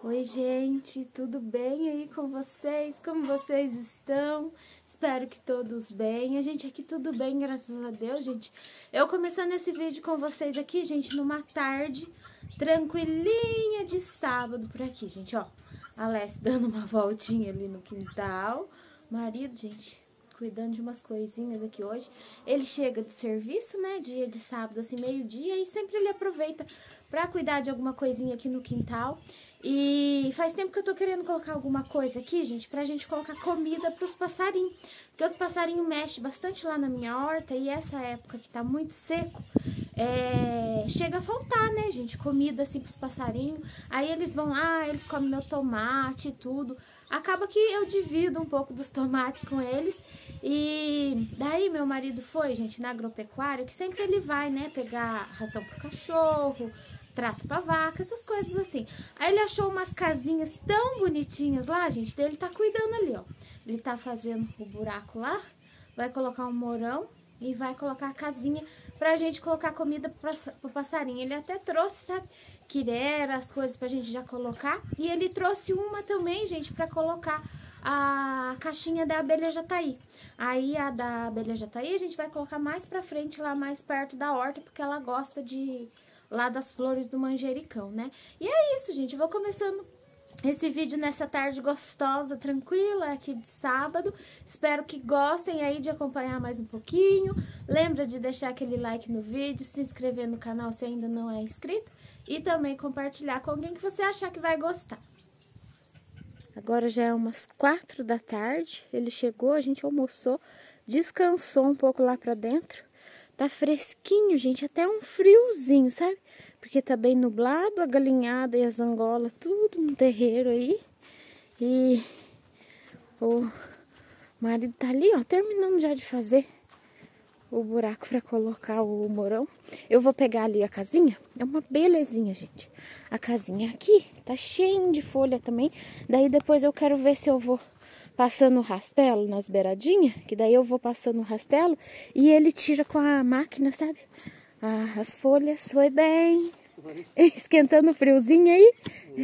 Oi, gente, tudo bem aí com vocês? Como vocês estão? Espero que todos bem. A gente aqui tudo bem, graças a Deus, gente. Eu começando esse vídeo com vocês aqui, gente, numa tarde tranquilinha de sábado por aqui, gente, ó. A Alessia dando uma voltinha ali no quintal. Marido, gente, cuidando de umas coisinhas aqui hoje. Ele chega do serviço, né, dia de sábado, assim, meio-dia, e sempre ele aproveita pra cuidar de alguma coisinha aqui no quintal. E faz tempo que eu tô querendo colocar alguma coisa aqui, gente, pra gente colocar comida pros passarinhos. Porque os passarinhos mexem bastante lá na minha horta e essa época que tá muito seco, chega a faltar, né, gente, comida assim pros passarinhos. Aí eles vão lá, eles comem meu tomate e tudo. Acaba que eu divido um pouco dos tomates com eles. E daí meu marido foi, gente, na agropecuária, que sempre ele vai, né, pegar ração pro cachorro, trato pra vaca, essas coisas assim. Aí ele achou umas casinhas tão bonitinhas lá, gente, daí ele tá cuidando ali, ó. Ele tá fazendo o buraco lá, vai colocar um morão e vai colocar a casinha pra gente colocar comida pro passarinho. Ele até trouxe, sabe, quirera, as coisas pra gente já colocar. E ele trouxe uma também, gente, pra colocar a caixinha da abelha jataí. Aí a da abelha jataí a gente vai colocar mais pra frente, lá mais perto da horta, porque ela gosta de lá das flores do manjericão, né? E é isso, gente, eu vou começando esse vídeo nessa tarde gostosa, tranquila, aqui de sábado. Espero que gostem aí de acompanhar mais um pouquinho. Lembra de deixar aquele like no vídeo, se inscrever no canal se ainda não é inscrito e também compartilhar com alguém que você achar que vai gostar. Agora já é umas 4 da tarde, ele chegou, a gente almoçou, descansou um pouco lá pra dentro. Tá fresquinho, gente, até um friozinho, sabe? Porque tá bem nublado, a galinhada e as angolas, tudo no terreiro aí. E o marido tá ali, ó, terminando já de fazer o buraco pra colocar o morão. Eu vou pegar ali a casinha, é uma belezinha, gente. A casinha aqui tá cheia de folha também. Daí depois eu quero ver se eu vou passando o rastelo nas beiradinhas, que daí eu vou passando o rastelo e ele tira com a máquina, sabe? As folhas. Foi bem. Esquentando o friozinho aí.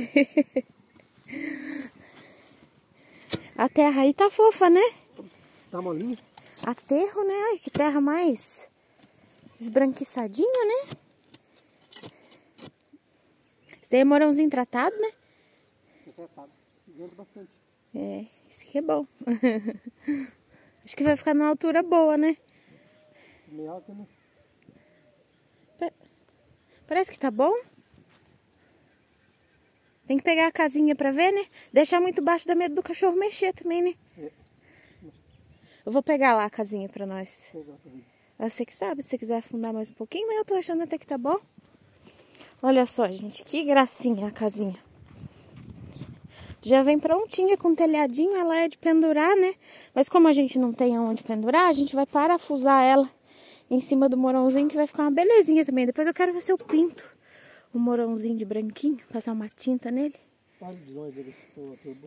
A terra aí tá fofa, né? Tá molinho? Aterro, né? Ai, que terra mais esbranquiçadinha, né? Esse daí é morãozinho tratado, né? Tratado. Vendo bastante. É, isso aqui é bom. Acho que vai ficar numa altura boa, né? Meio alto, né? Parece que tá bom. Tem que pegar a casinha pra ver, né? Deixar muito baixo dá medo do cachorro mexer também, né? É. Eu vou pegar lá a casinha pra nós. Você que sabe, se você quiser afundar mais um pouquinho, mas eu tô achando até que tá bom. Olha só, gente, que gracinha a casinha. Já vem prontinha com telhadinho, ela é de pendurar, né? Mas como a gente não tem aonde pendurar, a gente vai parafusar ela em cima do morãozinho, que vai ficar uma belezinha também. Depois eu quero ver se eu pinto o morãozinho de branquinho, passar uma tinta nele. Olha de longe ele turbo.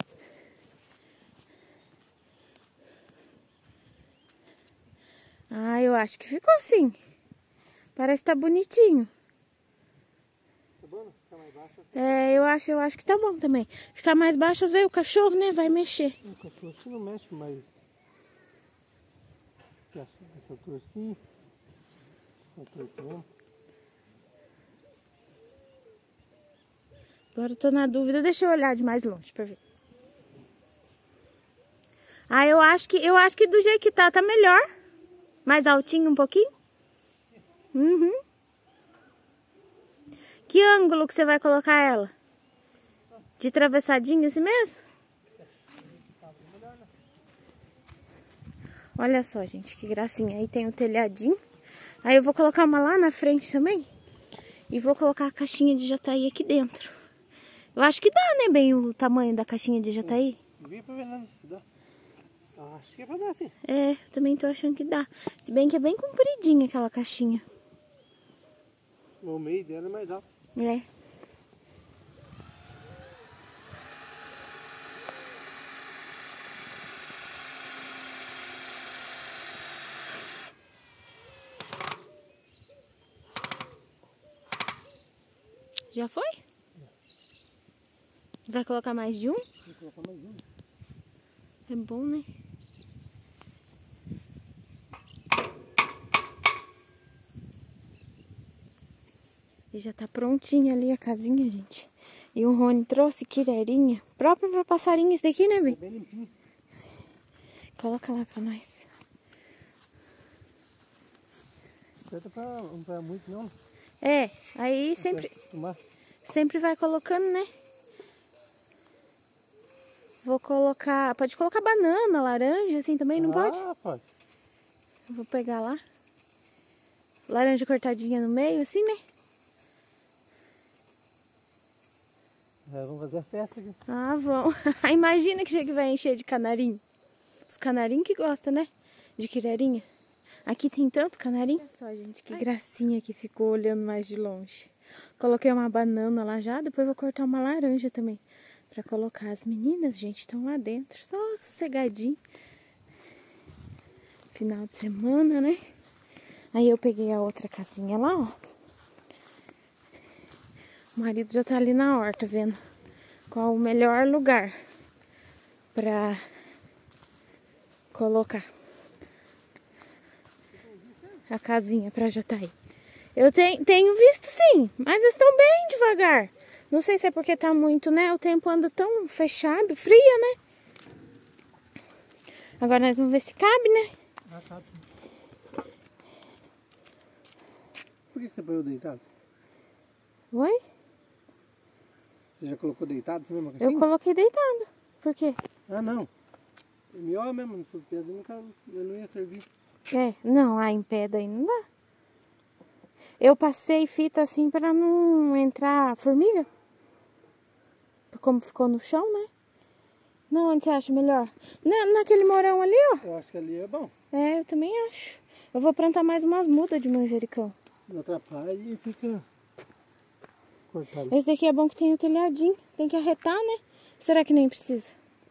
Ah, eu acho que ficou assim. Parece que tá bonitinho. Tá bom? Fica mais baixo. É, eu acho que tá bom também. Ficar mais baixo, às vezes o cachorro, né, vai mexer. O cachorro assim não mexe mais. Você acha essa torcinha? Essa torcinha. Agora eu tô na dúvida, deixa eu olhar de mais longe pra ver. Ah, eu acho que do jeito que tá melhor. Mais altinho um pouquinho. Uhum. Que ângulo que você vai colocar ela? De travessadinho assim mesmo? Olha só, gente, que gracinha. Aí tem o telhadinho. Aí eu vou colocar uma lá na frente também. E vou colocar a caixinha de jataí aqui dentro. Eu acho que dá, né, bem o tamanho da caixinha de jataí. Vem pra ver, não. Dá. Acho que é pra dar, sim. É, também tô achando que dá. Se bem que é bem compridinha aquela caixinha. O meio dela é mais alto. É. Já foi? Vai colocar mais de um? Vou colocar mais um. É bom, né? E já tá prontinha ali a casinha, gente. E o Rony trouxe quirerinha. Própria pra passarinho esse daqui, né, Bem? Bem limpinho. Coloca lá pra nós. Não vai muito não. É, aí sempre vai colocando, né? Vou colocar... Pode colocar banana, laranja, assim também, não pode? Ah, pode. Vou pegar lá. Laranja cortadinha no meio, assim, né? Vamos fazer a festa aqui. Ah, vão. Imagina que vai encher de canarinho. Os canarinhos que gostam, né? De quirerinha. Aqui tem tanto canarinho. Olha só, gente, que gracinha que ficou olhando mais de longe. Coloquei uma banana lá já, depois vou cortar uma laranja também. Pra colocar. As meninas, gente, estão lá dentro, só sossegadinho. Final de semana, né? Aí eu peguei a outra casinha lá, ó. O marido já tá ali na horta, vendo qual o melhor lugar pra colocar a casinha pra Jataí. Eu tenho visto sim, mas eles estão bem devagar. Não sei se é porque tá muito, né? O tempo anda tão fechado, fria, né? Agora nós vamos ver se cabe, né? Ah, cabe. Por que você pôs deitado? Oi? Você já colocou deitado assim mesmo? Eu coloquei deitado. Por quê? Ah, não. Melhor mesmo, nos seus pés eu não ia servir. É, não, em pé daí não dá. Eu passei fita assim pra não entrar formiga. Como ficou no chão, né? Não, onde você acha melhor? Naquele morão ali, ó. Eu acho que ali é bom. É, eu também acho. Eu vou plantar mais umas mudas de manjericão. Não atrapalha e fica cortado. Esse daqui é bom que tem o telhadinho. Tem que arretar, né? Será que nem precisa?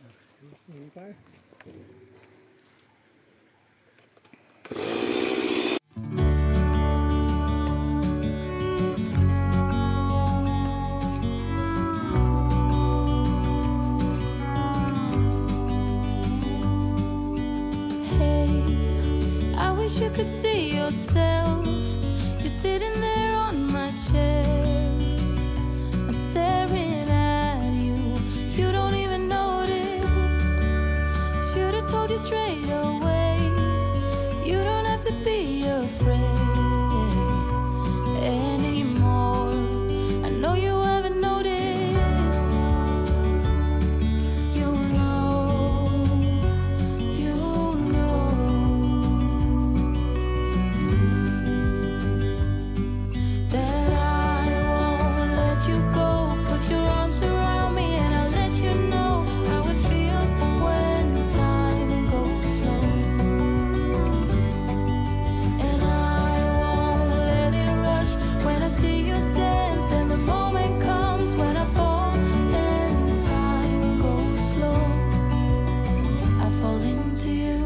You could see yourself just sitting there on my chair. I'm staring at you, you don't even notice. Should've told you straight away, you don't have to be afraid anymore. I know you haven't noticed. You know, you know that I won't let you go. Put your arms around me and I'll let you know how it feels when time goes slow. And I won't let it rush when I see you dance. And the moment comes when I fall and time goes slow. I fall into you.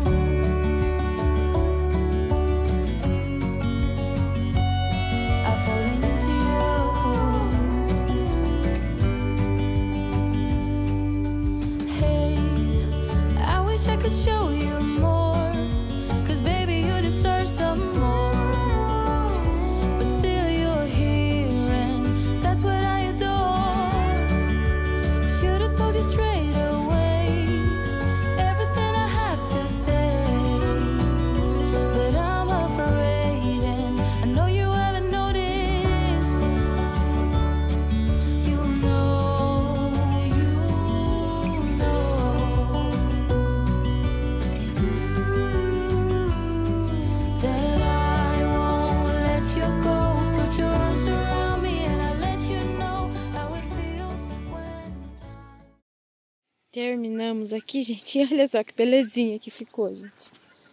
I fall into you. Hey, I wish I could show you more, 'cause baby you deserve some more. But still you're here and that's what I adore. Should've told you straight away everything I have to say. But I'm afraid and I know you haven't noticed. You know that I won't let you go. Put your arms around me and I'll let you know how it feels when time. Terminamos aqui, gente. E olha só que belezinha que ficou, gente.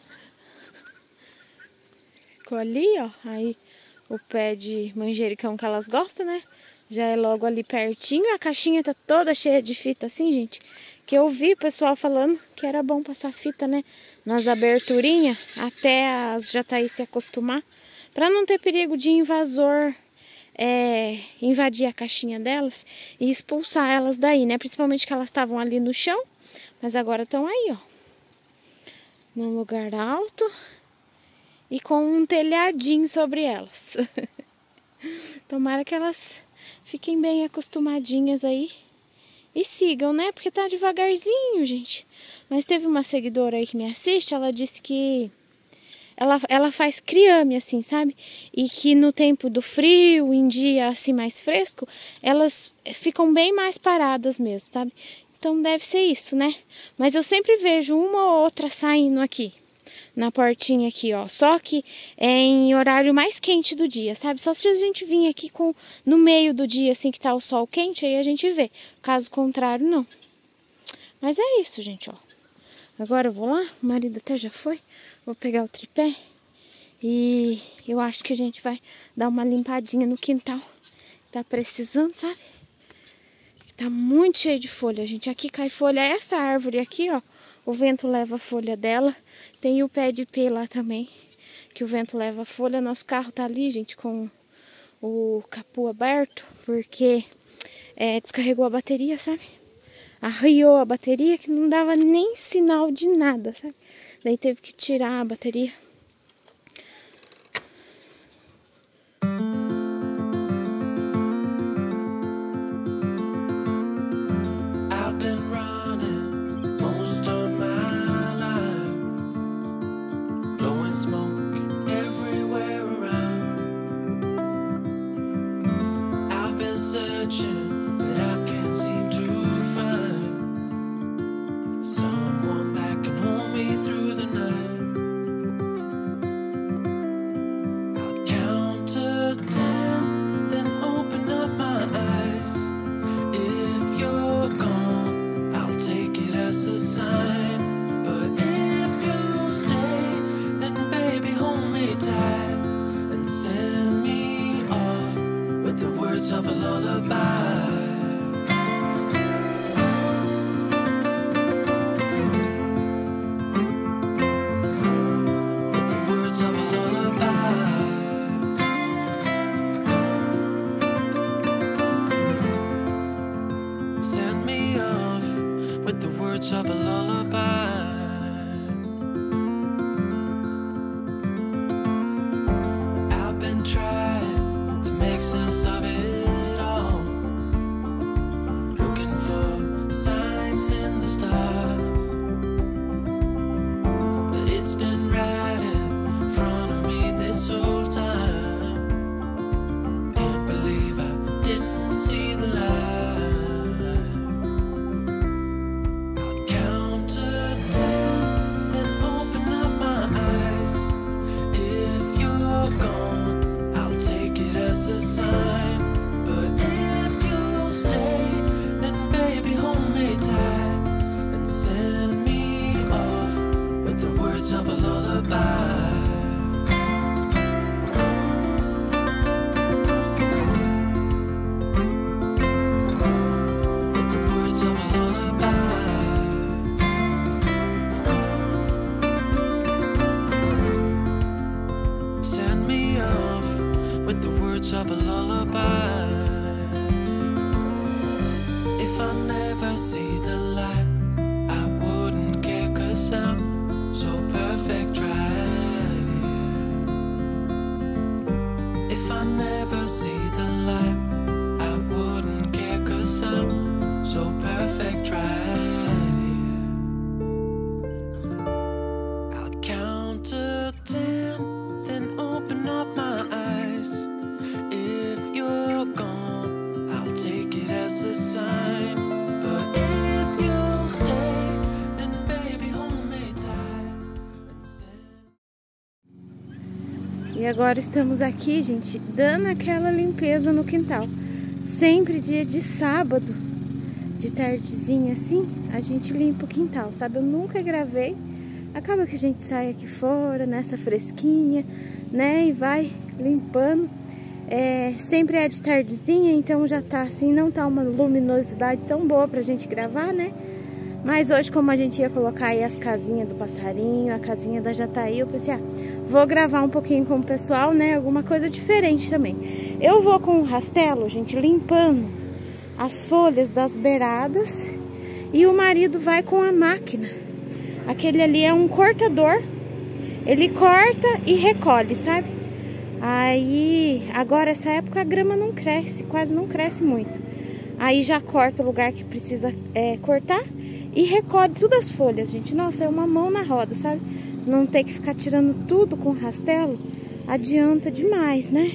Ficou ali, ó. Aí o pé de manjericão que elas gostam, né? Já é logo ali pertinho. A caixinha tá toda cheia de fita assim, gente. Que eu vi o pessoal falando que era bom passar fita, né? Nas aberturinhas, até as Jataí se acostumar. Pra não ter perigo de invasor invadir a caixinha delas e expulsar elas daí, né? Principalmente que elas estavam ali no chão, mas agora estão aí, ó, num lugar alto e com um telhadinho sobre elas. Tomara que elas fiquem bem acostumadinhas aí e sigam, né? Porque tá devagarzinho, gente. Mas teve uma seguidora aí que me assiste, ela disse que ela faz criame, assim, sabe? E que no tempo do frio, em dia assim mais fresco, elas ficam bem mais paradas mesmo, sabe? Então deve ser isso, né? Mas eu sempre vejo uma ou outra saindo aqui, na portinha aqui, ó. Só que é em horário mais quente do dia, sabe? Só se a gente vir aqui no meio do dia, assim, que tá o sol quente, aí a gente vê. Caso contrário, não. Mas é isso, gente, ó. Agora eu vou lá, o marido até já foi. Vou pegar o tripé e eu acho que a gente vai dar uma limpadinha no quintal. Tá precisando, sabe? Tá muito cheio de folha, gente. Aqui cai folha. Essa árvore aqui, ó, o vento leva a folha dela. Tem o pé de ipê lá também, que o vento leva a folha. Nosso carro tá ali, gente, com o capô aberto, porque descarregou a bateria, sabe? Arriou a bateria que não dava nem sinal de nada, sabe? Daí teve que tirar a bateria. Of a lullaby. I've been trying to make sense of it all, looking for signs in the stars, but it's been right in front of me this whole time. Can't believe I didn't see the light. Of a lullaby. If I never see the light, I wouldn't care, 'cause I'm so perfect right here. If I never see the light, I wouldn't care, 'cause I'm so perfect right here. I'll count to 10, then open up my eyes. If you're gone, I'll take it as a sign. But if you'll stay, then baby hold me tight and send... E agora estamos aqui, gente, dando aquela limpeza no quintal. Sempre dia de sábado, de tardezinha assim, a gente limpa o quintal, sabe? Eu nunca gravei. Acaba que a gente sai aqui fora, nessa fresquinha, né? E vai limpando. Sempre é de tardezinha, então já tá assim, não tá uma luminosidade tão boa pra gente gravar, né? Mas hoje, como a gente ia colocar aí as casinhas do passarinho, a casinha da Jataí, eu pensei, vou gravar um pouquinho com o pessoal, né? Alguma coisa diferente também. Eu vou com o rastelo, gente, limpando as folhas das beiradas. E o marido vai com a máquina. Aquele ali é um cortador. Ele corta e recolhe, sabe? Aí, agora essa época a grama não cresce, quase não cresce muito. Aí já corta o lugar que precisa cortar e recolhe todas as folhas, gente. Nossa, é uma mão na roda, sabe? Não ter que ficar tirando tudo com rastelo adianta demais, né?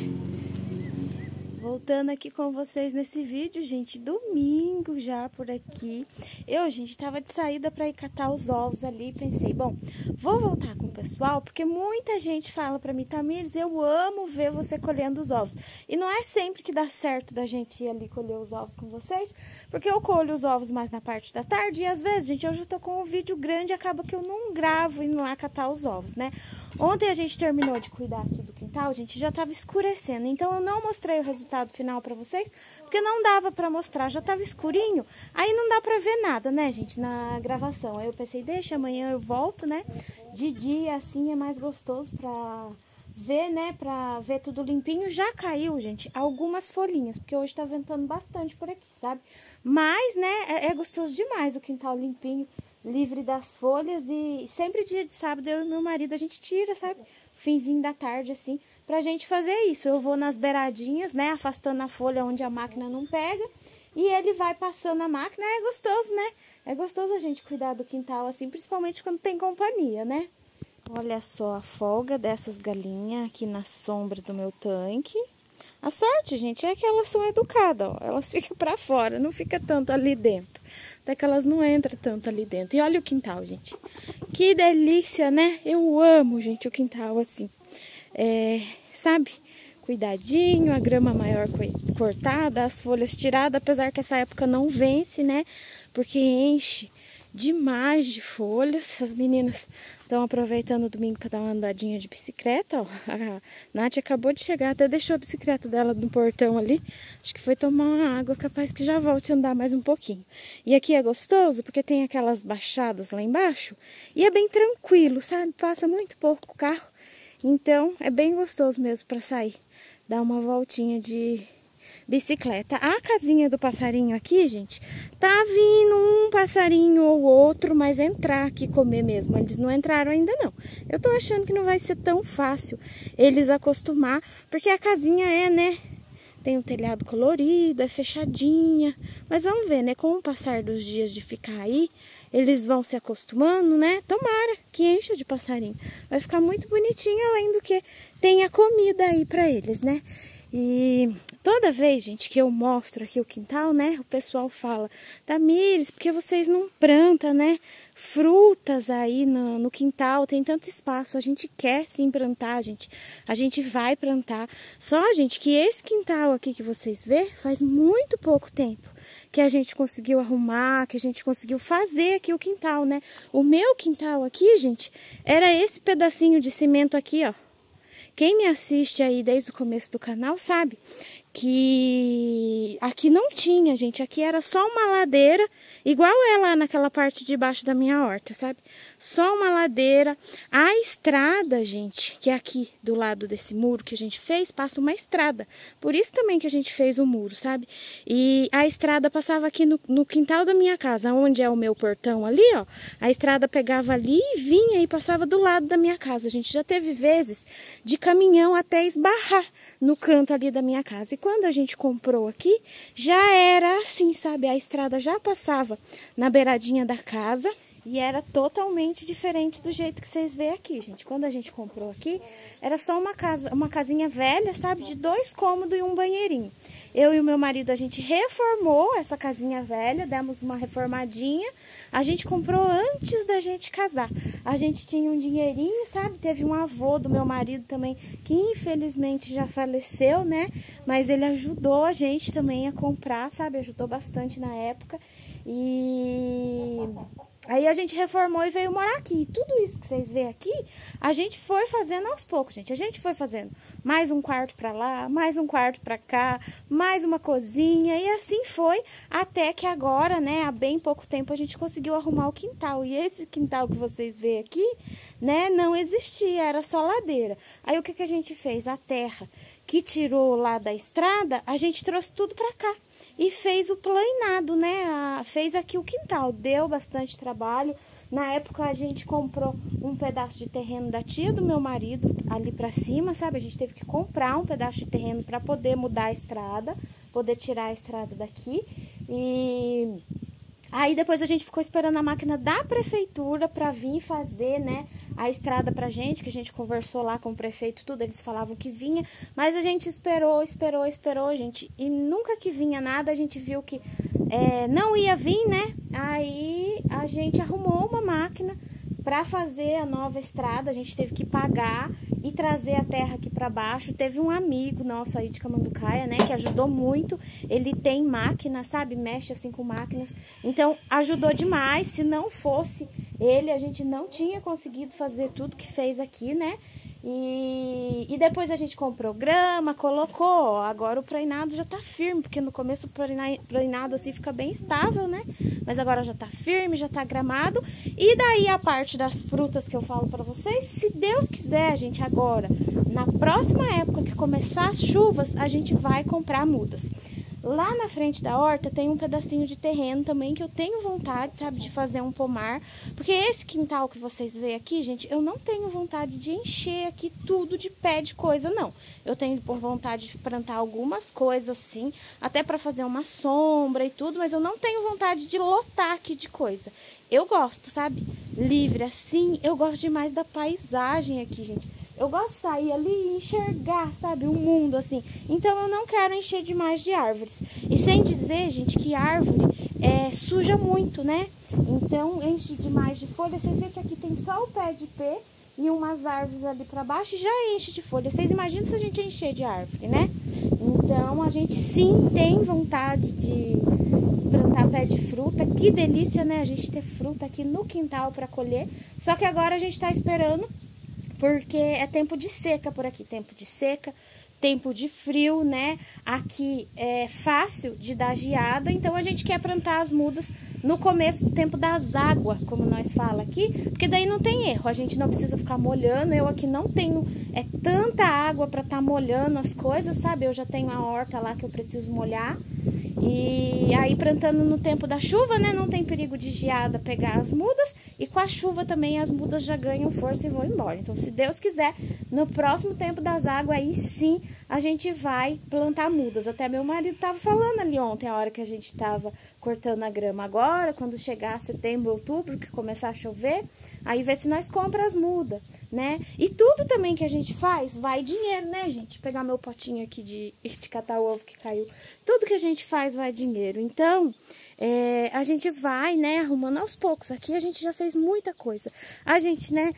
Voltando aqui com vocês nesse vídeo, gente, domingo já por aqui. Gente, tava de saída para ir catar os ovos ali, pensei, bom, vou voltar com o pessoal, porque muita gente fala para mim, Tamires, eu amo ver você colhendo os ovos. E não é sempre que dá certo da gente ir ali colher os ovos com vocês, porque eu colho os ovos mais na parte da tarde e às vezes, gente, eu já tô com um vídeo grande, acaba que eu não gravo indo lá catar os ovos, né? Ontem a gente terminou de cuidar aqui do quintal, gente, já tava escurecendo, então eu não mostrei o resultado final pra vocês, porque não dava pra mostrar, já tava escurinho, aí não dá pra ver nada, né, gente, na gravação. Aí eu pensei, deixa, amanhã eu volto, né, de dia assim é mais gostoso pra ver, né, pra ver tudo limpinho. Já caiu, gente, algumas folhinhas, porque hoje tá ventando bastante por aqui, sabe? Mas, né, é gostoso demais o quintal limpinho, livre das folhas. E sempre dia de sábado eu e meu marido a gente tira, sabe? Finzinho da tarde assim, pra gente fazer isso. Eu vou nas beiradinhas, né, afastando a folha onde a máquina não pega, e ele vai passando a máquina. É gostoso, né? É gostoso a gente cuidar do quintal assim, principalmente quando tem companhia, né? Olha só a folga dessas galinhas aqui na sombra do meu tanque. A sorte, gente, é que elas são educadas, ó. Elas ficam pra fora, não fica tanto ali dentro. Até que elas não entram tanto ali dentro. E olha o quintal, gente. Que delícia, né? Eu amo, gente, o quintal assim. Sabe? Cuidadinho, a grama maior cortada, as folhas tiradas. Apesar que essa época não vence, né? Porque enche demais de folhas. As meninas estão aproveitando o domingo para dar uma andadinha de bicicleta, ó. A Nath acabou de chegar, até deixou a bicicleta dela no portão ali. Acho que foi tomar uma água, capaz que já volte a andar mais um pouquinho. E aqui é gostoso porque tem aquelas baixadas lá embaixo e é bem tranquilo, sabe? Passa muito pouco o carro, então é bem gostoso mesmo para sair, dar uma voltinha de bicicleta. A casinha do passarinho aqui, gente, tá vindo um passarinho ou outro, mas entrar aqui comer mesmo, eles não entraram ainda não. Eu tô achando que não vai ser tão fácil eles acostumar, porque a casinha né, tem um telhado colorido, é fechadinha, mas vamos ver, né, com o passar dos dias de ficar aí, eles vão se acostumando, né, tomara que encha de passarinho, vai ficar muito bonitinho, além do que tem a comida aí pra eles, né. E toda vez, gente, que eu mostro aqui o quintal, né, o pessoal fala, Tamires, porque vocês não plantam, né, frutas aí no quintal, tem tanto espaço, a gente quer sim plantar, gente, a gente vai plantar. Só, gente, que esse quintal aqui que vocês vê, faz muito pouco tempo que a gente conseguiu arrumar, que a gente conseguiu fazer aqui o quintal, né. O meu quintal aqui, gente, era esse pedacinho de cimento aqui, ó. Quem me assiste aí desde o começo do canal sabe que aqui não tinha, gente. Aqui era só uma ladeira, igual é lá naquela parte de baixo da minha horta, sabe? Só uma ladeira. A estrada, gente, que é aqui do lado desse muro que a gente fez, passa uma estrada. Por isso também que a gente fez o muro, sabe? E a estrada passava aqui no quintal da minha casa, onde é o meu portão ali, ó. A estrada pegava ali e vinha e passava do lado da minha casa. A gente já teve vezes de caminhão até esbarrar no canto ali da minha casa. E quando a gente comprou aqui, já era assim, sabe? A estrada já passava na beiradinha da casa e era totalmente diferente do jeito que vocês veem aqui, gente. Quando a gente comprou aqui, era só uma casinha velha, sabe? De 2 cômodos e um banheirinho. Eu e o meu marido, a gente reformou essa casinha velha, demos uma reformadinha. A gente comprou antes da gente casar. A gente tinha um dinheirinho, sabe? Teve um avô do meu marido também, que infelizmente já faleceu, né? Mas ele ajudou a gente também a comprar, sabe? Ajudou bastante na época. E Aí a gente reformou e veio morar aqui. E tudo isso que vocês veem aqui, a gente foi fazendo aos poucos, gente. A gente foi fazendo mais um quarto pra lá, mais um quarto pra cá, mais uma cozinha. E assim foi até que agora, né, há bem pouco tempo, a gente conseguiu arrumar o quintal. E esse quintal que vocês veem aqui, né, não existia, era só ladeira. Aí o que a gente fez? A terra que tirou lá da estrada, a gente trouxe tudo pra cá. E fez o plainado, né? Fez aqui o quintal. Deu bastante trabalho. Na época a gente comprou um pedaço de terreno da tia do meu marido ali pra cima, sabe? A gente teve que comprar um pedaço de terreno pra poder mudar a estrada, poder tirar a estrada daqui. E aí depois a gente ficou esperando a máquina da prefeitura pra vir fazer, né, a estrada pra gente, que a gente conversou lá com o prefeito, tudo, eles falavam que vinha, mas a gente esperou, gente, e nunca que vinha nada, a gente viu que não ia vir, né, aí a gente arrumou uma máquina pra fazer a nova estrada, a gente teve que pagar e trazer a terra aqui pra baixo. Teve um amigo nosso aí de Camanducaia, né, que ajudou muito, ele tem máquina, sabe, mexe assim com máquinas, então ajudou demais. Se não fosse ele, a gente não tinha conseguido fazer tudo que fez aqui, né, e depois a gente comprou grama, colocou, ó, agora o plainado já tá firme, porque no começo o plainado assim fica bem estável, né, mas agora já tá firme, já tá gramado. E daí a parte das frutas que eu falo pra vocês, se Deus quiser, gente, agora, na próxima época que começar as chuvas, a gente vai comprar mudas. Lá na frente da horta tem um pedacinho de terreno também que eu tenho vontade, sabe, de fazer um pomar. Porque esse quintal que vocês veem aqui, gente, eu não tenho vontade de encher aqui tudo de pé de coisa, não. Eu tenho vontade de plantar algumas coisas assim, até para fazer uma sombra e tudo, mas eu não tenho vontade de lotar aqui de coisa. Eu gosto, sabe, livre assim, eu gosto demais da paisagem aqui, gente. Eu gosto de sair ali e enxergar, sabe, o mundo assim. Então eu não quero encher demais de árvores. E sem dizer, gente, que árvore suja muito, né? Então enche demais de folha. Vocês veem que aqui tem só o pé de ipê e umas árvores ali pra baixo e já enche de folha. Vocês imaginam se a gente encher de árvore, né? Então a gente sim tem vontade de plantar pé de fruta. Que delícia, né? A gente ter fruta aqui no quintal pra colher. Só que agora a gente tá esperando, porque é tempo de seca por aqui, tempo de seca, tempo de frio, né? Aqui é fácil de dar geada, então a gente quer plantar as mudas no começo do tempo das águas, como nós fala aqui, porque daí não tem erro, a gente não precisa ficar molhando. Eu aqui não tenho tanta água para estar molhando as coisas, sabe? Eu já tenho a horta lá que eu preciso molhar. E aí plantando no tempo da chuva, né, não tem perigo de geada pegar as mudas, e com a chuva também as mudas já ganham força e vão embora. Então, se Deus quiser, no próximo tempo das águas, aí sim a gente vai plantar mudas. Até meu marido tava falando ali ontem, a hora que a gente tava cortando a grama. Agora, quando chegar setembro, outubro, que começar a chover, aí vê se nós compramos as mudas, né? E tudo também que a gente faz, vai dinheiro, né, gente? Pegar meu potinho aqui de catar o ovo que caiu. Tudo que a gente faz vai dinheiro. Então, a gente vai, né, arrumando aos poucos. Aqui a gente já fez muita coisa. A gente, né,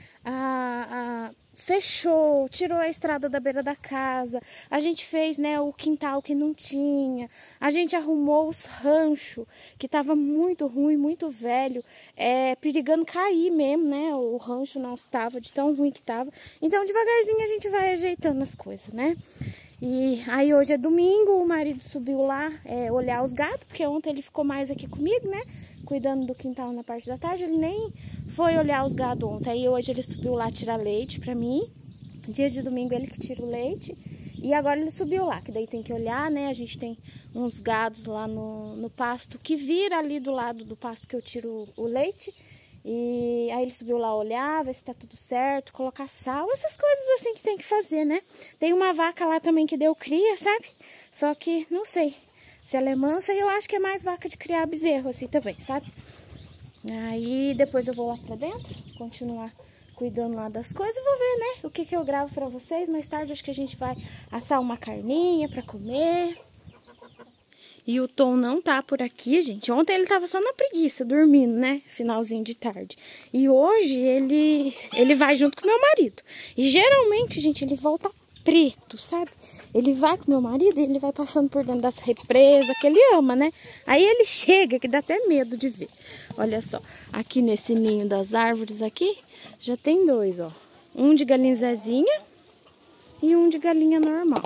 fechou, tirou a estrada da beira da casa, a gente fez, né, o quintal que não tinha, a gente arrumou os ranchos, que tava muito ruim, muito velho, perigando cair mesmo, né, o rancho não estava de tão ruim que tava. Então, devagarzinho a gente vai ajeitando as coisas, né. E aí hoje é domingo, o marido subiu lá olhar os gatos, porque ontem ele ficou mais aqui comigo, né, cuidando do quintal na parte da tarde. Ele nem foi olhar os gados ontem. Aí hoje ele subiu lá tirar leite pra mim. Dia de domingo ele que tira o leite. E agora ele subiu lá, que daí tem que olhar, né? A gente tem uns gados lá no pasto que vira ali do lado do pasto que eu tiro o leite. E aí ele subiu lá olhar, ver se tá tudo certo, colocar sal, essas coisas assim que tem que fazer, né? Tem uma vaca lá também que deu cria, sabe? Só que não sei se ela é mansa, e eu acho que é mais vaca de criar bezerro assim também, sabe? Aí depois eu vou lá pra dentro, continuar cuidando lá das coisas e vou ver, né, o que eu gravo pra vocês. Mais tarde acho que a gente vai assar uma carninha pra comer. E o Tom não tá por aqui, gente. Ontem ele tava só na preguiça, dormindo, né, finalzinho de tarde. E hoje ele vai junto com meu marido. E geralmente, gente, ele volta preto, sabe? ele vai com meu marido e ele vai passando por dentro das represas, que ele ama, né? Aí ele chega, que dá até medo de ver. Olha só, aqui nesse ninho das árvores aqui, já tem 2, ó. Um de galinha Zezinha e um de galinha normal.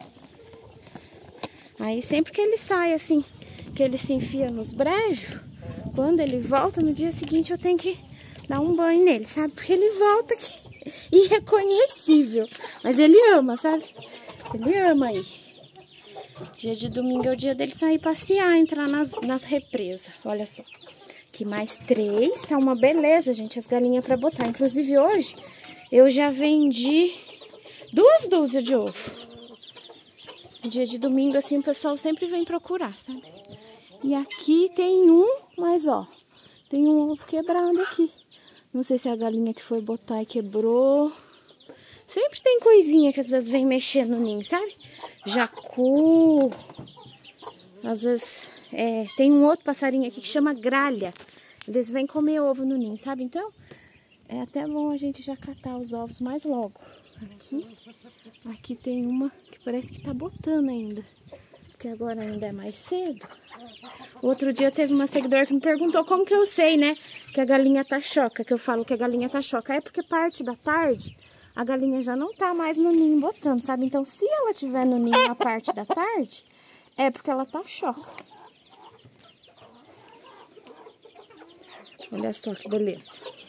Aí sempre que ele sai assim, que ele se enfia nos brejos, quando ele volta, no dia seguinte eu tenho que dar um banho nele, sabe? Porque ele volta aqui irreconhecível. Mas ele ama, sabe? Ele ama aí. Dia de domingo é o dia dele sair passear, entrar nas represas. Olha só. Aqui mais 3. Tá uma beleza, gente, as galinhas pra botar. Inclusive hoje eu já vendi 2 dúzias de ovo. Dia de domingo assim o pessoal sempre vem procurar, sabe? E aqui tem um, mas ó, tem um ovo quebrado aqui. Não sei se é a galinha que foi botar e quebrou. Sempre tem coisinha que às vezes vem mexer no ninho, sabe? Jacu. Às vezes tem um outro passarinho aqui que chama gralha. Eles vêm comer ovo no ninho, sabe? Então é até bom a gente já catar os ovos mais logo. Aqui tem uma que parece que tá botando ainda. Porque agora ainda é mais cedo. Outro dia teve uma seguidora que me perguntou como que eu sei, né? Que a galinha tá choca, que eu falo que a galinha tá choca. É porque parte da tarde a galinha já não tá mais no ninho botando, sabe? Então se ela tiver no ninho na parte da tarde, é porque ela tá choca. Olha só que beleza.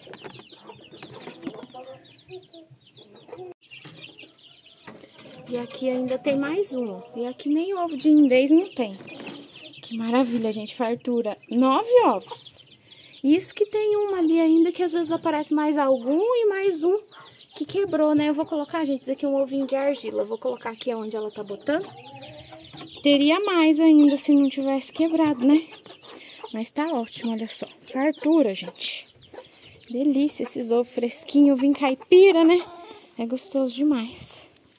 E aqui ainda tem mais um. E aqui nem ovo de indês não tem. Que maravilha, gente. Fartura. 9 ovos. Isso que tem uma ali ainda que às vezes aparece mais algum e mais um que quebrou, né? Eu vou colocar, gente, isso aqui é um ovinho de argila. Eu vou colocar aqui onde ela tá botando. Teria mais ainda se não tivesse quebrado, né? Mas tá ótimo, olha só. Fartura, gente. Delícia esses ovos fresquinhos. Ovinho caipira, né? É gostoso demais.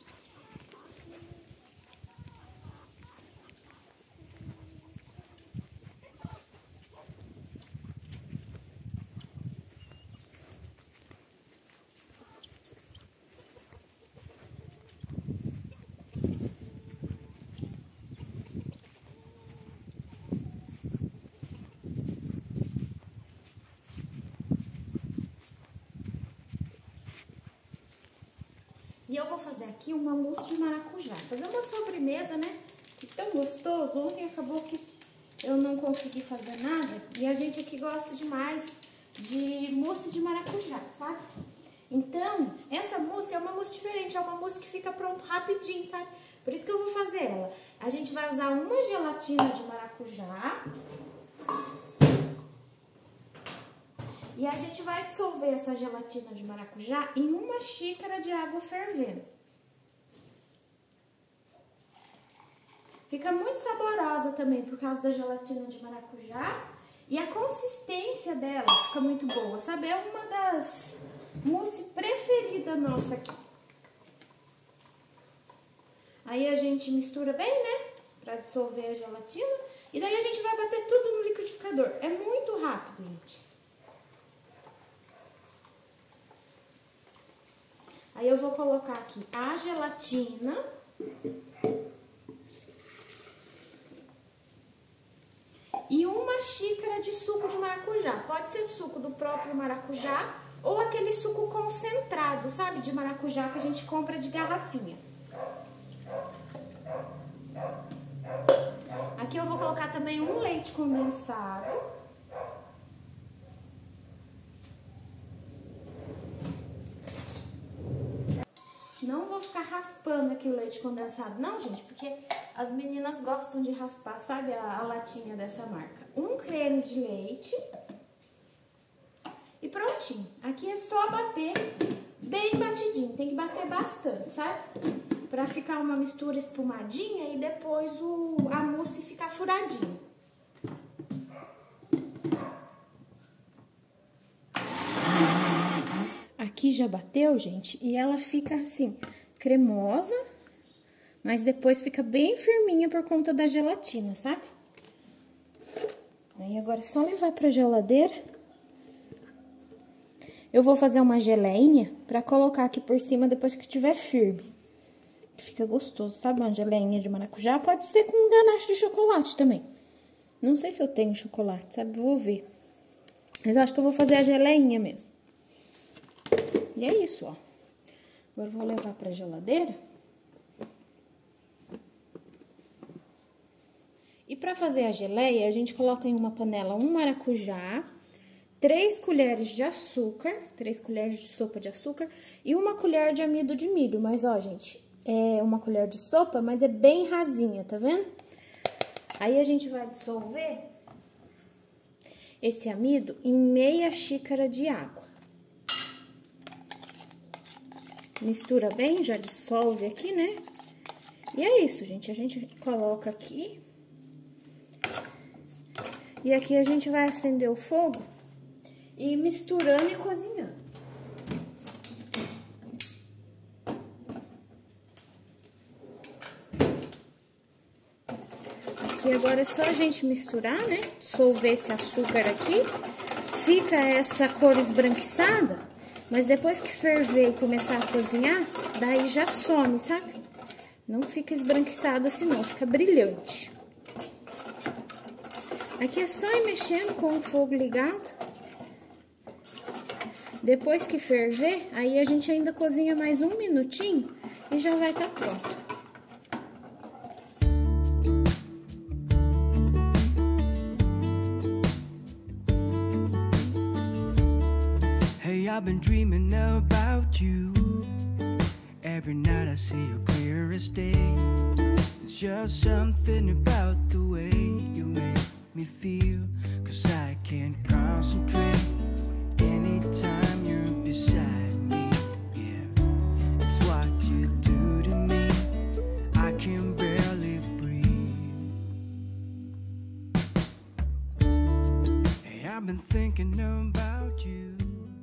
E eu vou fazer aqui uma mousse de maracujá. Fazer uma sobremesa, né? Que tão gostoso. Ontem acabou que eu não consegui fazer nada. E a gente aqui gosta demais de mousse de maracujá, sabe? Então, essa mousse é uma mousse diferente. É uma mousse que fica pronto rapidinho, sabe? Por isso que eu vou fazer ela. A gente vai usar uma gelatina de maracujá. E a gente vai dissolver essa gelatina de maracujá em 1 xícara de água fervendo. Fica muito saborosa também por causa da gelatina de maracujá. E a consistência dela fica muito boa, sabe? É uma das mousse preferidas nossa aqui. Aí a gente mistura bem, né? Pra dissolver a gelatina. E daí a gente vai bater tudo no liquidificador. É muito rápido, gente. Aí eu vou colocar aqui a gelatina. E 1 xícara de suco de maracujá. Pode ser suco do próprio maracujá ou aquele suco concentrado, sabe? De maracujá que a gente compra de garrafinha. Aqui eu vou colocar também um leite condensado. Não vou ficar raspando aqui o leite condensado, não, gente, porque as meninas gostam de raspar, sabe, a latinha dessa marca. 1 creme de leite. E prontinho. Aqui é só bater bem batidinho. Tem que bater bastante, sabe? Pra ficar uma mistura espumadinha e depois a mousse ficar furadinha. Aqui já bateu, gente, e ela fica assim, cremosa, mas depois fica bem firminha por conta da gelatina, sabe? Aí agora é só levar pra geladeira. Eu vou fazer uma geleinha pra colocar aqui por cima depois que tiver firme. Fica gostoso, sabe? Uma geleinha de maracujá. Pode ser com um ganache de chocolate também. Não sei se eu tenho chocolate, sabe? Vou ver. Mas eu acho que eu vou fazer a geleinha mesmo. E é isso, ó. Agora eu vou levar pra geladeira. E pra fazer a geleia, a gente coloca em uma panela um maracujá, 3 colheres de açúcar, 3 colheres de sopa de açúcar e 1 colher de amido de milho. Mas, ó, gente, é 1 colher de sopa, mas é bem rasinha, tá vendo? Aí a gente vai dissolver esse amido em meia xícara de água. Mistura bem, já dissolve aqui, né? E é isso, gente. A gente coloca aqui. E aqui a gente vai acender o fogo e ir misturando e cozinhando. Aqui agora é só a gente misturar, né? Dissolver esse açúcar aqui. Fica essa cor esbranquiçada, mas depois que ferver e começar a cozinhar, daí já some, sabe? Não fica esbranquiçado assim não, fica brilhante. Aqui é só ir mexendo com o fogo ligado. Depois que ferver, aí a gente ainda cozinha mais 1 minutinho e já vai estar pronto. Hey, I've been dreaming about you. Every night I see you clear as day. It's just something about the way you make me feel, 'cause I can't concentrate anytime you're beside me. Yeah, it's what you do to me. I can barely breathe. Hey, I've been thinking about you.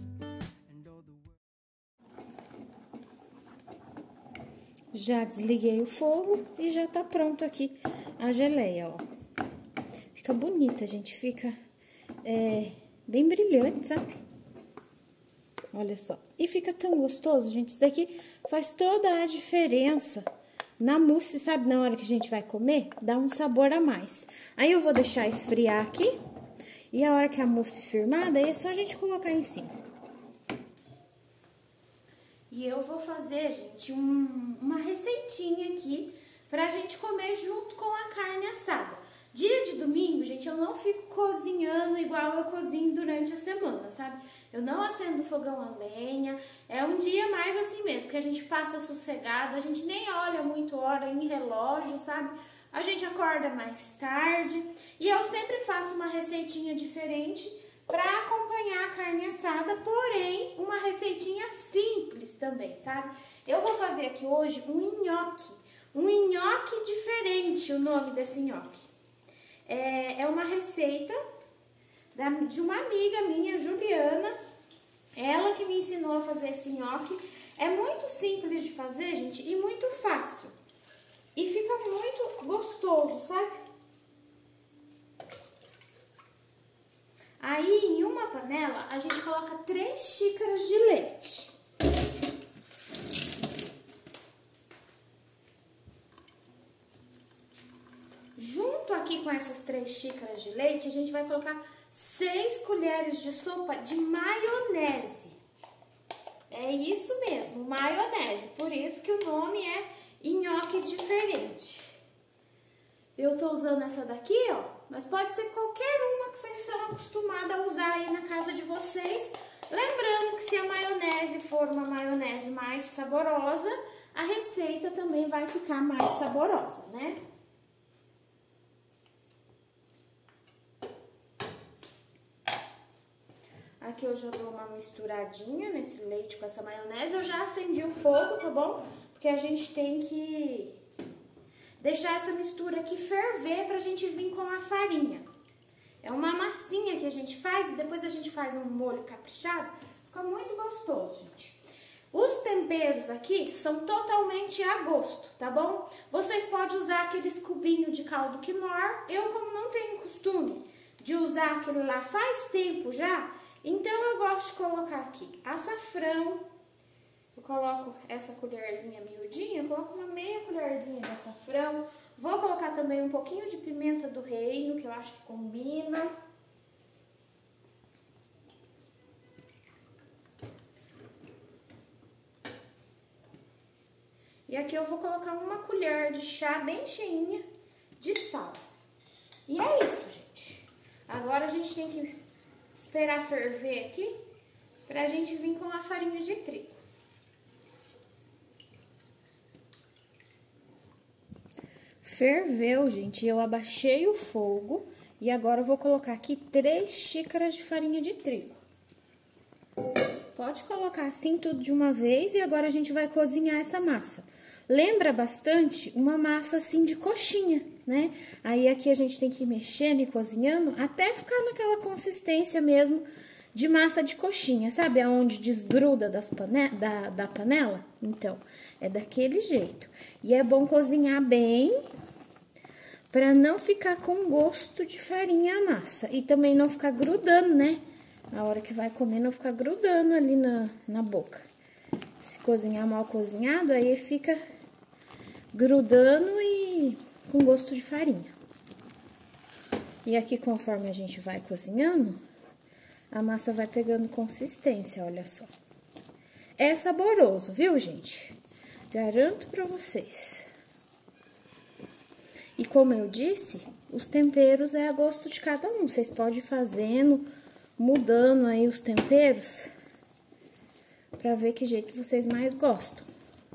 Já desliguei o fogo e já tá pronto aqui a geleia, ó. Fica bonita, gente. Fica bem brilhante, sabe? Olha só. E fica tão gostoso, gente. Isso daqui faz toda a diferença na mousse, sabe? Na hora que a gente vai comer, dá um sabor a mais. Aí eu vou deixar esfriar aqui. E a hora que a mousse firmar, daí é só a gente colocar em cima. E eu vou fazer, gente, uma receitinha aqui pra gente comer junto com a carne assada. Dia de domingo, gente, eu não fico cozinhando igual eu cozinho durante a semana, sabe? Eu não acendo fogão a lenha, é um dia mais assim mesmo, que a gente passa sossegado, a gente nem olha muito hora em relógio, sabe? A gente acorda mais tarde e eu sempre faço uma receitinha diferente para acompanhar a carne assada, porém, uma receitinha simples também, sabe? Eu vou fazer aqui hoje um nhoque diferente, o nome desse nhoque. É uma receita de uma amiga minha, Juliana, ela que me ensinou a fazer esse nhoque. É muito simples de fazer, gente, e muito fácil. E fica muito gostoso, sabe? Aí, em uma panela, a gente coloca 3 xícaras de leite. Junto aqui com essas 3 xícaras de leite, a gente vai colocar 6 colheres de sopa de maionese. É isso mesmo, maionese. Por isso que o nome é nhoque diferente. Eu tô usando essa daqui, ó, mas pode ser qualquer uma que vocês são acostumados a usar aí na casa de vocês. Lembrando que se a maionese for uma maionese mais saborosa, a receita também vai ficar mais saborosa, né? Aqui eu já dou uma misturadinha nesse leite com essa maionese. Eu já acendi o fogo, tá bom? Porque a gente tem que deixar essa mistura aqui ferver pra gente vir com a farinha. É uma massinha que a gente faz e depois a gente faz um molho caprichado. Fica muito gostoso, gente. Os temperos aqui são totalmente a gosto, tá bom? Vocês podem usar aqueles cubinhos de caldo quinoa. Eu, como não tenho costume de usar aquele lá faz tempo já, então eu gosto de colocar aqui açafrão. Eu eu coloco essa colherzinha miudinha, eu coloco uma meia colherzinha de açafrão. Vou colocar também um pouquinho de pimenta do reino, que eu acho que combina. E aqui eu vou colocar uma colher de chá bem cheinha de sal. E é isso, gente. Agora a gente tem que esperar ferver aqui pra gente vir com a farinha de trigo. Ferveu, gente. Eu abaixei o fogo e agora eu vou colocar aqui 3 xícaras de farinha de trigo. Pode colocar assim tudo de uma vez e agora a gente vai cozinhar essa massa. Lembra bastante uma massa assim de coxinha, né? Aí aqui a gente tem que ir mexendo e cozinhando até ficar naquela consistência mesmo de massa de coxinha, sabe? Aonde desgruda da panela. Então, é daquele jeito. E é bom cozinhar bem para não ficar com gosto de farinha a massa. E também não ficar grudando, né? A hora que vai comer não ficar grudando ali na boca. Se cozinhar mal cozinhado, aí fica grudando e com gosto de farinha. E aqui, conforme a gente vai cozinhando, a massa vai pegando consistência, olha só. É saboroso, viu, gente? Garanto pra vocês. E como eu disse, os temperos é a gosto de cada um. Vocês podem ir fazendo, mudando aí os temperos, pra ver que jeito vocês mais gostam.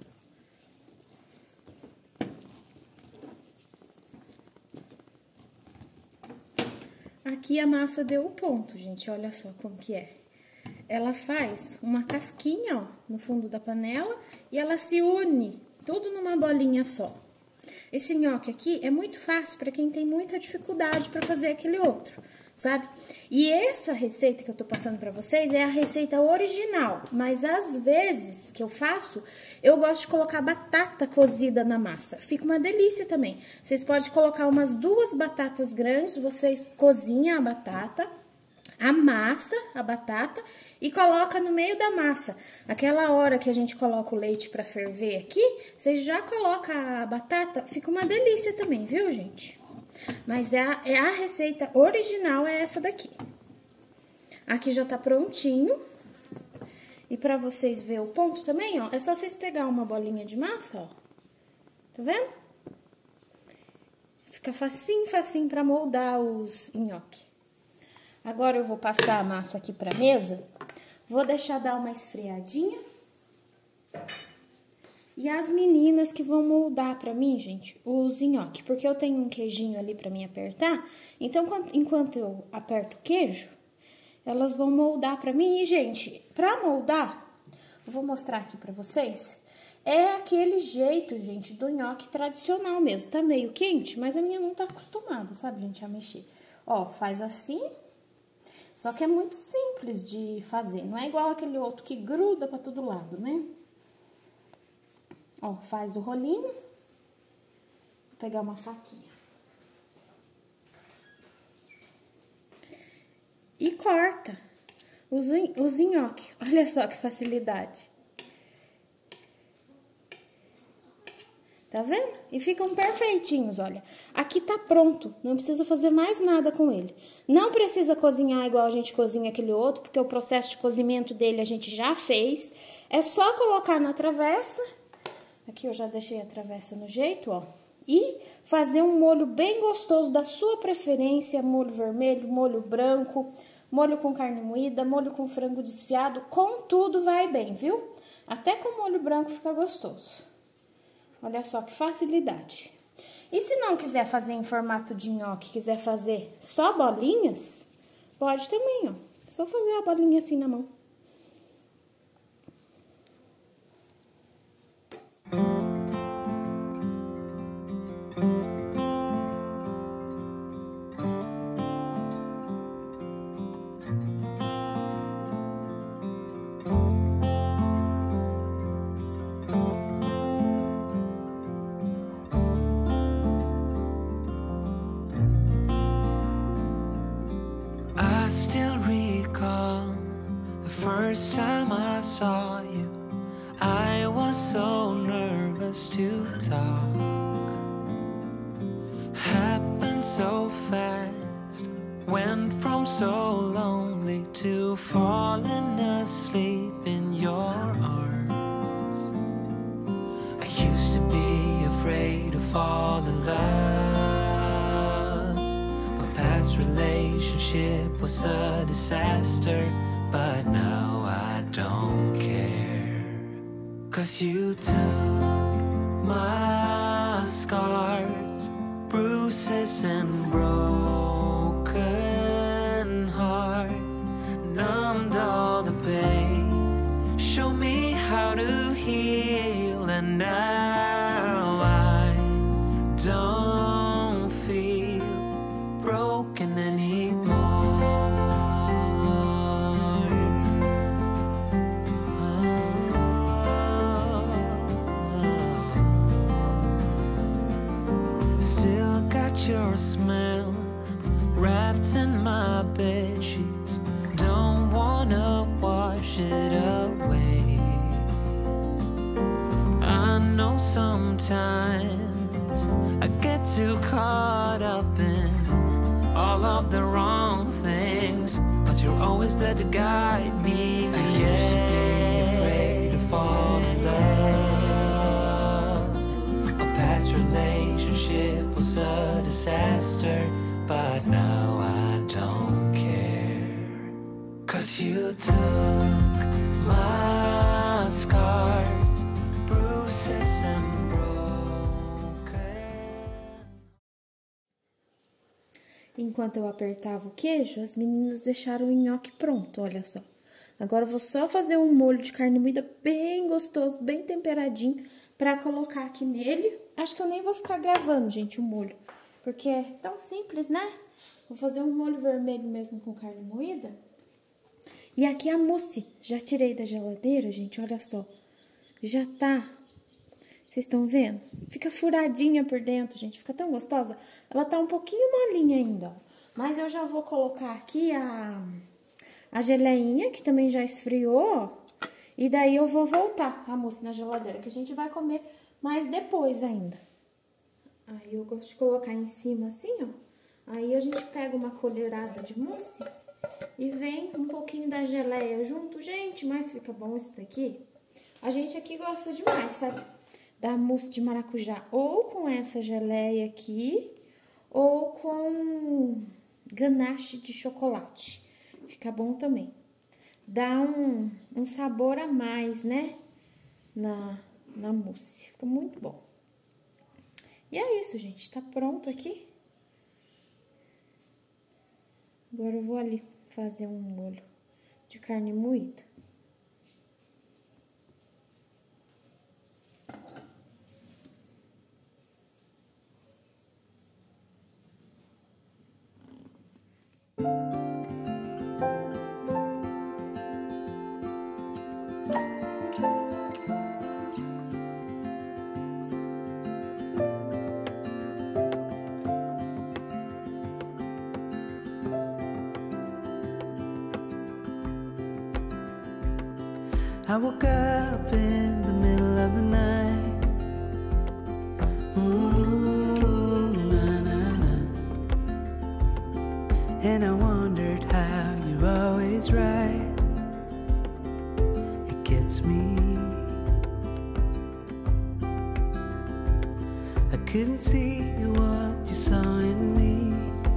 Aqui a massa deu o ponto, gente, olha só como que é. Ela faz uma casquinha, ó, no fundo da panela e ela se une tudo numa bolinha só. Esse nhoque aqui é muito fácil para quem tem muita dificuldade para fazer aquele outro, sabe? E essa receita que eu tô passando para vocês é a receita original, mas às vezes que eu faço, eu gosto de colocar batata cozida na massa. Fica uma delícia também. Vocês podem colocar umas 2 batatas grandes, vocês cozinham a batata, amassa a batata e coloca no meio da massa. Aquela hora que a gente coloca o leite para ferver aqui, vocês já colocam a batata, fica uma delícia também, viu, gente? Mas a receita original é essa daqui. Aqui já tá prontinho. E pra vocês verem o ponto também, ó, é só vocês pegar uma bolinha de massa, ó. Tá vendo? Fica facinho, facinho pra moldar os nhoque. Agora eu vou passar a massa aqui pra mesa. Vou deixar dar uma esfriadinha. E as meninas que vão moldar pra mim, gente, os nhoque. Porque eu tenho um queijinho ali pra mim apertar. Então, enquanto eu aperto o queijo, elas vão moldar pra mim. E, gente, pra moldar, eu vou mostrar aqui pra vocês. É aquele jeito, gente, do nhoque tradicional mesmo. Tá meio quente, mas a minha não tá acostumada, sabe, gente, a mexer. Ó, faz assim. Só que é muito simples de fazer. Não é igual aquele outro que gruda pra todo lado, né? Ó, faz o rolinho. Vou pegar uma faquinha. E corta os nhoque. Olha só que facilidade. Tá vendo? E ficam perfeitinhos, olha. Aqui tá pronto, não precisa fazer mais nada com ele. Não precisa cozinhar igual a gente cozinha aquele outro, porque o processo de cozimento dele a gente já fez. É só colocar na travessa. Aqui eu já deixei a travessa no jeito, ó. E fazer um molho bem gostoso da sua preferência. Molho vermelho, molho branco, molho com carne moída, molho com frango desfiado. Com tudo vai bem, viu? Até com molho branco fica gostoso. Olha só que facilidade. E se não quiser fazer em formato de nhoque, quiser fazer só bolinhas, pode também, ó. Só fazer a bolinha assim na mão. I still recall the first time I saw you. I was so nervous to talk. Happened so fast. Went from so lonely to falling asleep in your arms. I used to be afraid to fall in love. My past relationship was a disaster, but now I don't care. 'Cause you took my scars, bruises and broken heart, numbed all the pain, show me how to heal, and now I don't feel broken anymore. Still got your smell wrapped in my bed sheets. Don't wanna wash it away. I know sometimes I get too caught up in all of the wrong things, but you're always there to guide me. I used to be afraid to fall in love. A past relationship was a disaster, but now I don't care. 'Cause you took my scars, bruises and broken. Enquanto eu apertava o queijo, as meninas deixaram o nhoque pronto, olha só. Agora eu vou só fazer um molho de carne moída bem gostoso, bem temperadinho, pra colocar aqui nele. Acho que eu nem vou ficar gravando, gente, o molho, porque é tão simples, né? Vou fazer um molho vermelho mesmo com carne moída. E aqui a mousse, já tirei da geladeira, gente, olha só. Já tá, vocês estão vendo? Fica furadinha por dentro, gente, fica tão gostosa. Ela tá um pouquinho molinha ainda, ó. Mas eu já vou colocar aqui a geleinha, que também já esfriou, ó. E daí eu vou voltar a mousse na geladeira, que a gente vai comer mais depois ainda. Aí eu gosto de colocar em cima assim, ó. Aí a gente pega uma colherada de mousse e vem um pouquinho da geleia junto. Gente, mas fica bom isso daqui. A gente aqui gosta demais, sabe? Da mousse de maracujá, ou com essa geleia aqui, ou com ganache de chocolate. Fica bom também. Dá um sabor a mais, né? Na mousse. Fica muito bom. E é isso, gente. Tá pronto aqui. Agora eu vou ali fazer um molho de carne moída. I woke up in the middle of the night. Na, na, na. And I wondered how you're always right. It gets me. I couldn't see what you saw in me.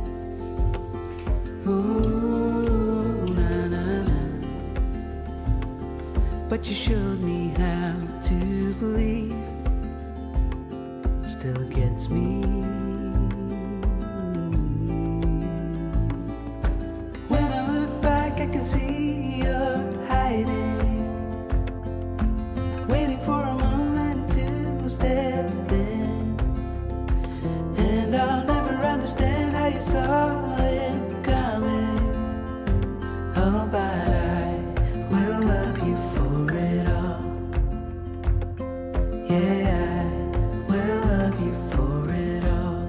Ooh, na, na, na. But you showed me how to believe. Still gets me. When I look back, I can see you're hiding, waiting for a moment to step in. And I'll never understand how you saw it coming. Oh, but I will love you for it all. Yeah, I will love you for it all.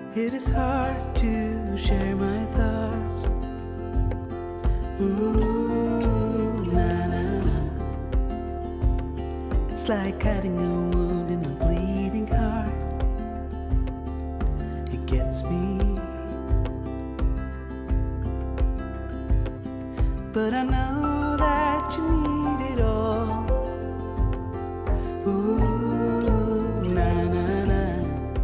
It is hard to share my thoughts. Na, na, na. It's like cutting a wound in a bleeding heart. It gets me. But I know that you need it all. Ooh, na, na, na.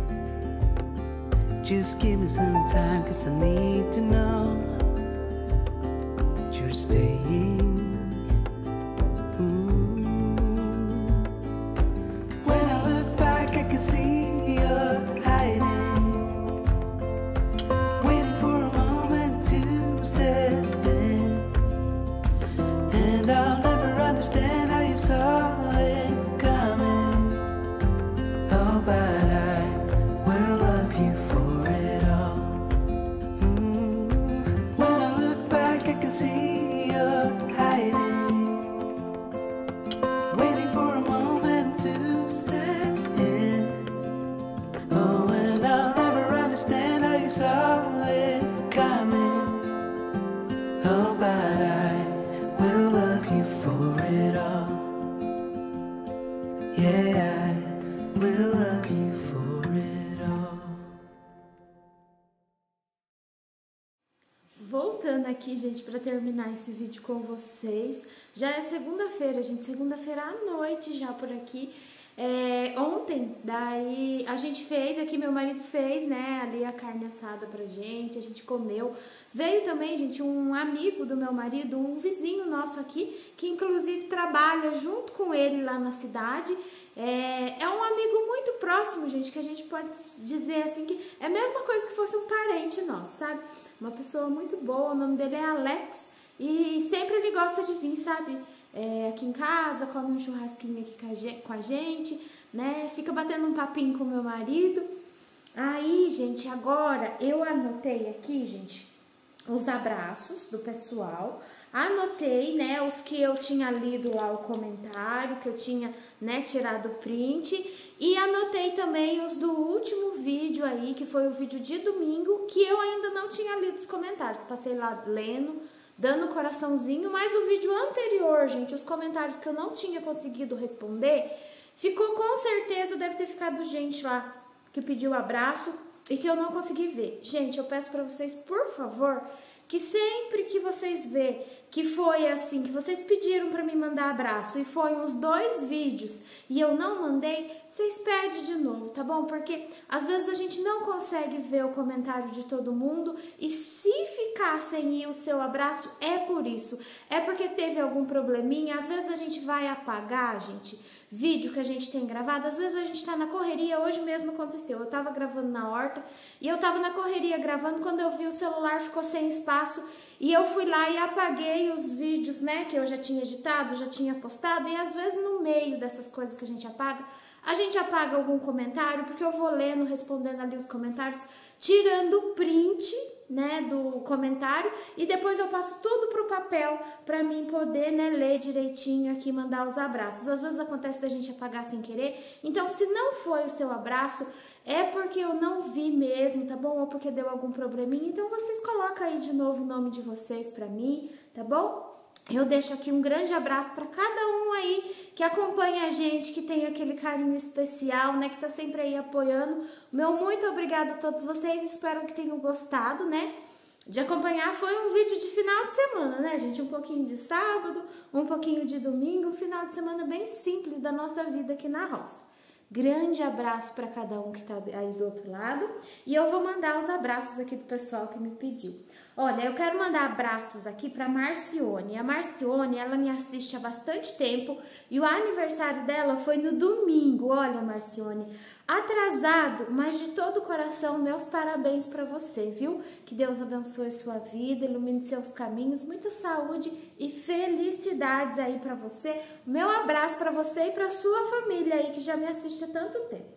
Just give me some time, 'cause I need to know that you're staying. When I look back, I can see you're hiding, waiting for a moment to step in. And I'll never understand how you saw it coming. Oh, but I will love you for it all. When I look back, I can see you're hiding, waiting for a moment to step in. Oh, and I'll never understand how you saw it coming. Oh, but I will love you for it all. Yeah, I will love you for it all. Voltando aqui, gente, para terminar esse vídeo com vocês. Já é segunda-feira, gente, segunda-feira à noite já por aqui. Ontem, daí, a gente fez aqui, meu marido fez, né, ali a carne assada pra gente, a gente comeu. Veio também, gente, um amigo do meu marido, um vizinho nosso aqui, que inclusive trabalha junto com ele lá na cidade. É um amigo muito próximo, gente, que a gente pode dizer assim que é a mesma coisa que fosse um parente nosso, sabe? Uma pessoa muito boa, o nome dele é Alex, e sempre ele gosta de vir, sabe? Aqui em casa, come um churrasquinho aqui com a gente, né? Fica batendo um papinho com o meu marido. Aí, gente, agora eu anotei aqui, gente, os abraços do pessoal. Anotei, né, os que eu tinha lido lá o comentário, que eu tinha, né, tirado print. E anotei também os do último vídeo aí, que foi o vídeo de domingo, que eu ainda não tinha lido os comentários. Passei lá lendo, dando coraçãozinho, mas o vídeo anterior, gente, os comentários que eu não tinha conseguido responder, ficou com certeza, deve ter ficado gente lá que pediu abraço e que eu não consegui ver. Gente, eu peço pra vocês, por favor, que sempre que vocês vê que foi assim, que vocês pediram pra me mandar abraço e foi uns 2 vídeos e eu não mandei, vocês pedem de novo, tá bom? Porque às vezes a gente não consegue ver o comentário de todo mundo e se ficar sem ir o seu abraço é por isso, é porque teve algum probleminha, às vezes a gente vai apagar, gente, vídeo que a gente tem gravado, às vezes a gente tá na correria, hoje mesmo aconteceu, eu tava gravando na horta e eu tava na correria gravando, quando eu vi o celular ficou sem espaço e eu fui lá e apaguei os vídeos, né, que eu já tinha editado, já tinha postado, e às vezes no meio dessas coisas que a gente apaga algum comentário, porque eu vou lendo, respondendo ali os comentários, tirando o print, né, do comentário, e depois eu passo tudo pro papel pra mim poder, né, ler direitinho aqui e mandar os abraços. Às vezes acontece da gente apagar sem querer, então se não foi o seu abraço, é porque eu não vi mesmo, tá bom? Ou porque deu algum probleminha, então vocês colocam aí de novo o nome de vocês pra mim, tá bom? Eu deixo aqui um grande abraço para cada um aí que acompanha a gente, que tem aquele carinho especial, né, que tá sempre aí apoiando. Meu muito obrigada a todos vocês, espero que tenham gostado, né, de acompanhar. Foi um vídeo de final de semana, né, gente, um pouquinho de sábado, um pouquinho de domingo, um final de semana bem simples da nossa vida aqui na roça. Grande abraço para cada um que tá aí do outro lado. E eu vou mandar os abraços aqui do pessoal que me pediu. Olha, eu quero mandar abraços aqui para Marcione. A Marcione, ela me assiste há bastante tempo e o aniversário dela foi no domingo. Olha, Marcione, atrasado, mas de todo o coração, meus parabéns para você, viu? Que Deus abençoe sua vida, ilumine seus caminhos, muita saúde e felicidades aí para você. Meu abraço para você e para sua família aí que já me assiste há tanto tempo.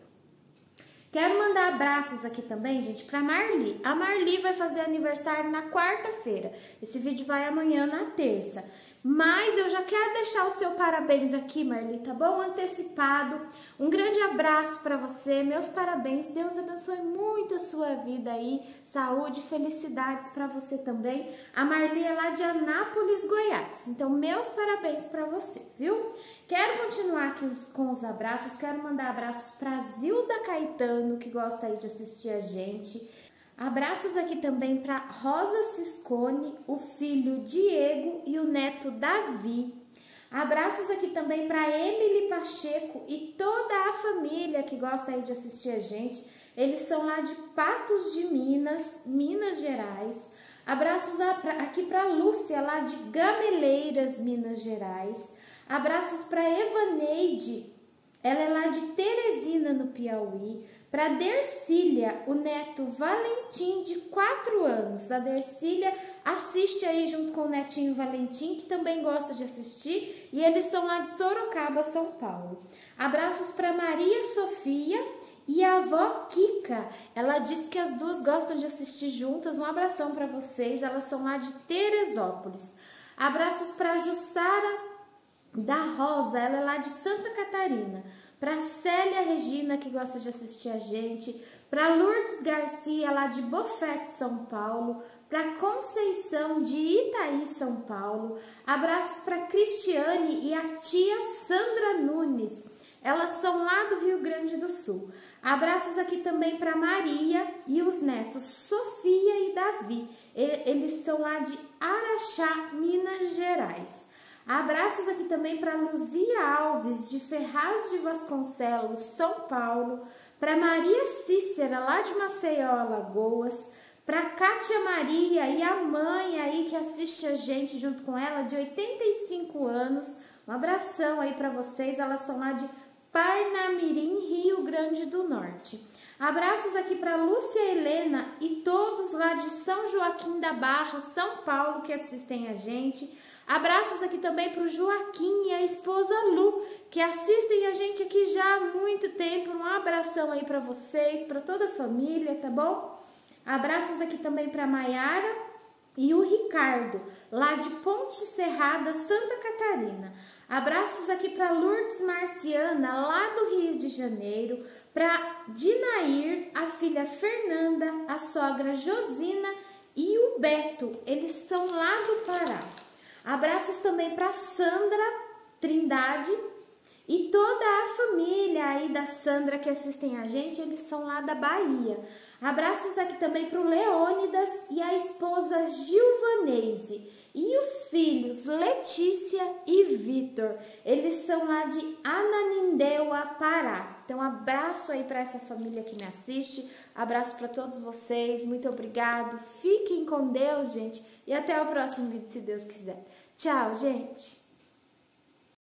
Quero mandar abraços aqui também, gente, pra Marli. A Marli vai fazer aniversário na quarta-feira. Esse vídeo vai amanhã, na terça. Mas eu já quero deixar o seu parabéns aqui, Marli, tá bom? Antecipado. Um grande abraço para você, meus parabéns. Deus abençoe muito a sua vida aí. Saúde, felicidades para você também. A Marli é lá de Anápolis, Goiás. Então, meus parabéns para você, viu? Quero continuar aqui com os abraços. Quero mandar abraços para Zilda Caetano, que gosta aí de assistir a gente. Abraços aqui também para Rosa Ciscone, o filho Diego e o neto Davi. Abraços aqui também para Emily Pacheco e toda a família que gosta aí de assistir a gente. Eles são lá de Patos de Minas, Minas Gerais. Abraços aqui para Lúcia, lá de Gameleiras, Minas Gerais. Abraços para Evaneide, ela é lá de Teresina, no Piauí. Para Dercília, o neto Valentim, de 4 anos. A Dercília assiste aí junto com o netinho Valentim, que também gosta de assistir. E eles são lá de Sorocaba, São Paulo. Abraços para Maria Sofia e a avó Kika. Ela disse que as duas gostam de assistir juntas. Um abração para vocês. Elas são lá de Teresópolis. Abraços para Jussara da Rosa. Ela é lá de Santa Catarina. Para Célia Regina, que gosta de assistir a gente. Para Lourdes Garcia, lá de Bofete, São Paulo. Para Conceição, de Itaí, São Paulo. Abraços para Cristiane e a tia Sandra Nunes. Elas são lá do Rio Grande do Sul. Abraços aqui também para Maria e os netos Sofia e Davi. Eles são lá de Araxá, Minas Gerais. Abraços aqui também para Luzia Alves, de Ferraz de Vasconcelos, São Paulo. Para Maria Cícera, lá de Maceió, Alagoas. Para Kátia Maria e a mãe aí que assiste a gente junto com ela, de 85 anos. Um abração aí para vocês, elas são lá de Parnamirim, Rio Grande do Norte. Abraços aqui para Lúcia Helena e todos lá de São Joaquim da Barra, São Paulo, que assistem a gente. Abraços aqui também para o Joaquim e a esposa Lu, que assistem a gente aqui já há muito tempo. Um abração aí para vocês, para toda a família, tá bom? Abraços aqui também para Maiara e o Ricardo, lá de Ponte Serrada, Santa Catarina. Abraços aqui para Lourdes Marciana, lá do Rio de Janeiro. Para Dinair, a filha Fernanda, a sogra Josina e o Beto, eles são lá do Pará. Abraços também para Sandra Trindade e toda a família aí da Sandra que assistem a gente, eles são lá da Bahia. Abraços aqui também para o Leônidas e a esposa Gilvanese e os filhos Letícia e Vitor. Eles são lá de Ananindeua, Pará. Então, abraço aí para essa família que me assiste. Abraço para todos vocês. Muito obrigado. Fiquem com Deus, gente. E até o próximo vídeo, se Deus quiser. Tchau, gente!